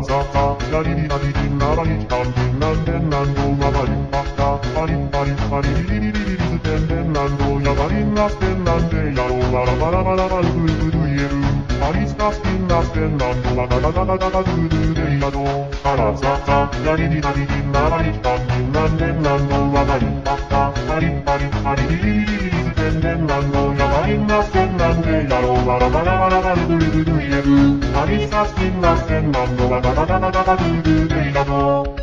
ザカラリリラリリララリキタンデンランデンランドマバリンパッカパリパリパリリリリリリリズテンデンランドヤバリンラステンランデヤローバラバラバラバルブルブルイエルパリスタスティンラステンランドガガガガガガガドゥドゥデイヤドカラザカラリリラリリララリキタンデンランデンランドマバリンパッカパリパリパリリリリリリズテンデンランドヤバリンラステンランデヤローバラバラバラバルブルブルイエルパリスタスティンラステンランドガガガガガガガドゥドゥデイヤド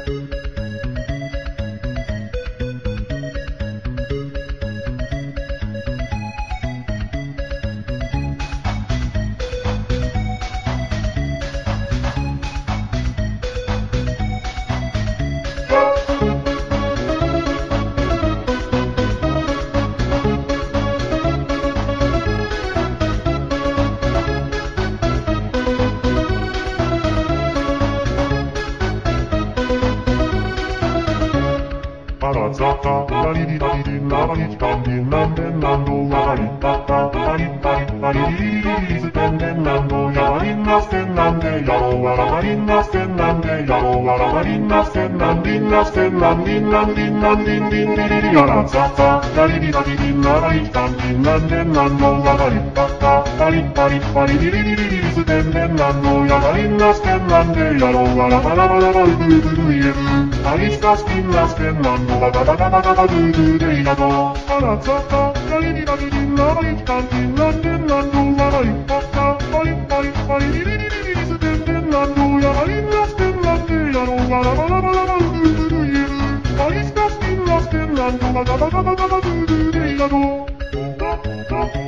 パラザカラリリラリリラバリキタンデンランデンランドワバリンパッカパリパリパリリリリリリズテンデンランドヤバリンラステンランデヤローワラバリンラステンランデヤローワラバリンラステンランディンラステンランディンランディンランディンディンディリリパラザカラリリラリリラバリキタンデンランデンランドワバリンパッカパリパリパリリリリリリリズテンデンランドヤバリンラステンランデヤローワラバラバラバルブルブルイエルパリスタスティンラステンランドガガガガガガガドゥドゥデイヤドパラザカラリリラリリラバリキタンデンランデンランドワバリンパッカパリパリパリリリリリリリズテンデンランドヤバリンラステンランデヤローガラバラバラバルブルブルイエルパリスタスティンラステンランドガガガガガガドゥドゥデイヤド